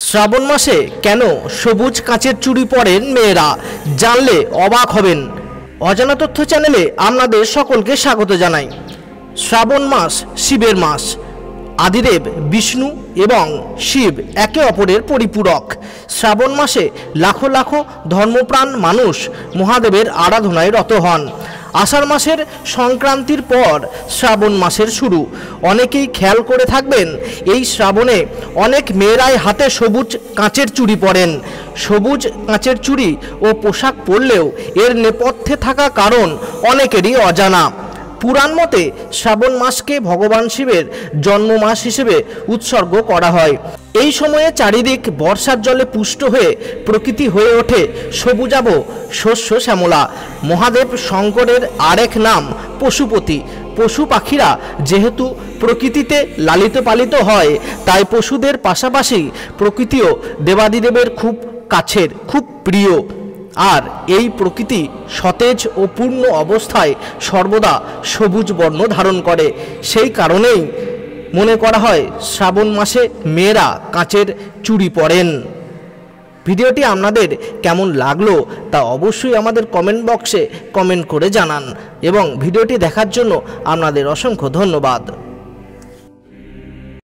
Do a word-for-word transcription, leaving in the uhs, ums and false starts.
শ্রাবণ মাসে কেন সবুজ কাঁচের চুড়ি পরেন মেয়েরা, জানলে অবাক হবেন। অজানা তথ্য চ্যানেলে আপনাদের সকলকে স্বাগত জানাই। শ্রাবণ মাস শিবের মাস। আদিদেব বিষ্ণু এবং শিব একে অপরের পরিপূরক। শ্রাবণ মাসে লাখো লাখো ধর্মপ্রাণ মানুষ মহাদেবের আরাধনায় রত হন। আষাঢ় মাসের সংক্রান্তির পর শ্রাবণ মাসের শুরু। অনেকেই খেয়াল করে থাকবেন, এই শ্রাবণে অনেক মেয়েরাই হাতে সবুজ কাঁচের চুড়ি পরেন। সবুজ কাঁচের চুড়ি ও পোশাক পরলেও এর নেপথ্যে থাকা কারণ অনেকেরই অজানা। পুরাণ মতে শ্রাবণ মাসকে ভগবান শিবের জন্ম মাস হিসেবে উৎসর্গ করা হয়। এই সময়ে চারিদিক বর্ষার জলে পুষ্ট হয়ে প্রকৃতি হয়ে ওঠে সবুজাভ শস্য শ্যামলা। মহাদেব শঙ্করের আরেক নাম পশুপতি। পশু পাখিরা যেহেতু প্রকৃতিতে লালিত পালিত হয়, তাই পশুদের পাশাপাশি প্রকৃতিও দেবাদিদেবের খুব কাছের, খুব প্রিয়। আর এই প্রকৃতি সতেজ ও পূর্ণ অবস্থায় সর্বদা সবুজ বর্ণ ধারণ করে। সেই কারণেই মনে করা হয় শ্রাবণ মাসে মেয়েরা কাঁচের চুড়ি পরেন। ভিডিওটি আপনাদের কেমন লাগলো তা অবশ্যই আমাদের কমেন্ট বক্সে কমেন্ট করে জানান এবং ভিডিওটি দেখার জন্য আপনাদের অসংখ্য ধন্যবাদ।